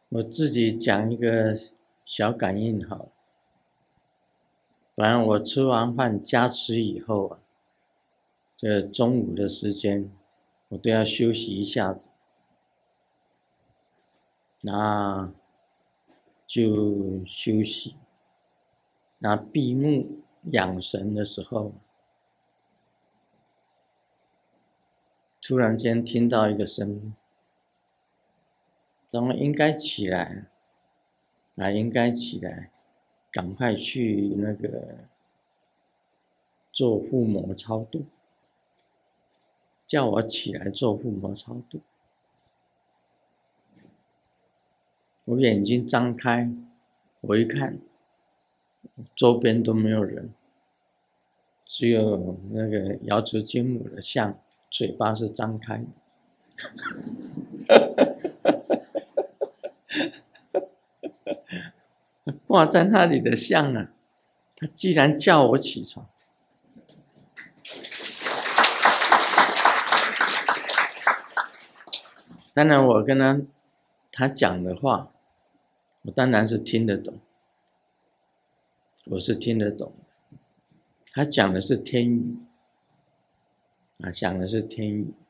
我自己讲一个小感应好了。反正我吃完饭加持以后啊，这中午的时间我都要休息一下子，那就休息。那闭目养神的时候，突然间听到一个声音，咱们应该起来，应该起来，赶快去那个做腹膜超度，叫我起来做腹膜超度。我眼睛张开，我一看，周边都没有人，只有那个瑶池金母的像，嘴巴是张开的。挂在那里的像啊，他既然叫我起床，当然我跟他讲的话，我当然是听得懂，我是听得懂的。他讲的是天语，讲的是天语。